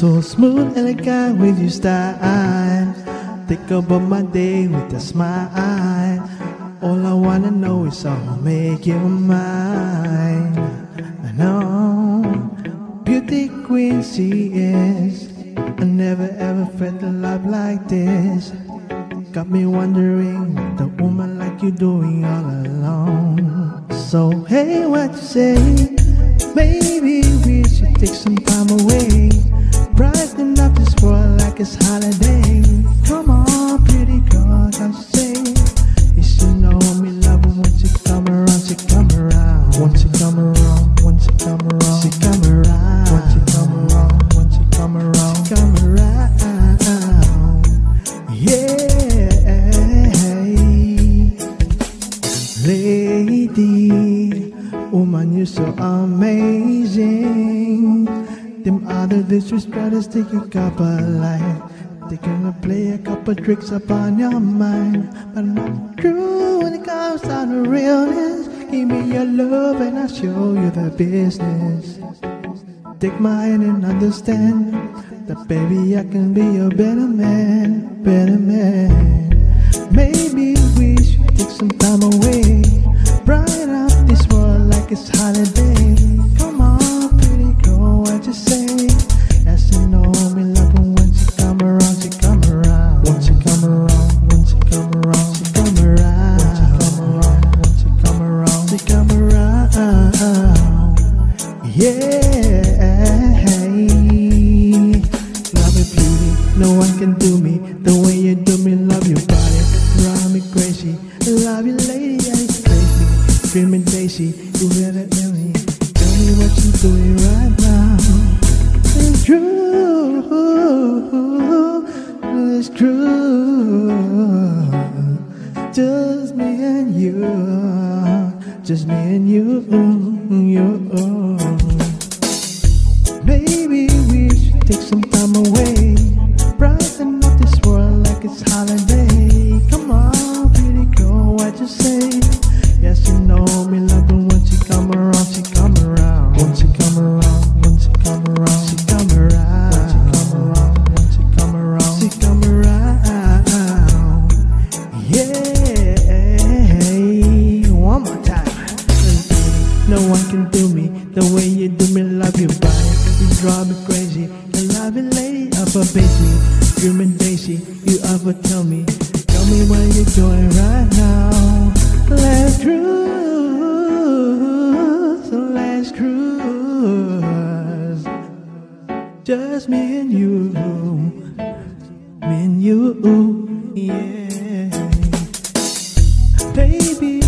So smooth, elegant with your style. Think about my day with a smile. All I wanna know is I'll make you mine. I know, beauty queen she is. I never ever felt a love like this. Got me wondering what a woman like you doing all alone. So hey, what you say? Maybe we should take some time away, brighten up this world like it's holiday. Come on, pretty girl, don't you say? You should know me love her once you come around, she come around. Once you come around, once you come around, she come around. Once you come around, once you come around, she come around. Yeah, lady, woman, you're so amazing. Them other disrespecters take a couple life. They gonna play a couple tricks upon your mind, but not true when it comes down to realness. Give me your love and I'll show you the business. Take my hand and understand that baby I can be your better man, better man. Maybe we should take some time away, brighten up this world like it's holiday. Come on, pretty girl, what you say? Yes, you know me love her once you come around, she come around. Once you come around, once you come around, she come around. Once you come around, once you come around, she come around. Yeah, love it beauty, no one can do me the way you do me. Love your body, drive me crazy. Love you, lady, yeah, it's crazy. Dreaming daisy, you better tell me what you're doing right now. It's true, it's true. Just me and you, just me and you. Maybe we should take some time away, brighten up this world like it's holiday. Come on, pretty girl, what you say? Yes, you know me love her once you come around, she come around. Once you come around, once you come around, she come around. Once you come around, she come around. Yeah, one more time. No one can do me the way you do me. Love your body, you drive me crazy. You love it, lady, upper base me. Dreaming daisy, you ever tell me what you're doing right now. Let's cruise, so let's cruise. Just me and you, yeah. Baby,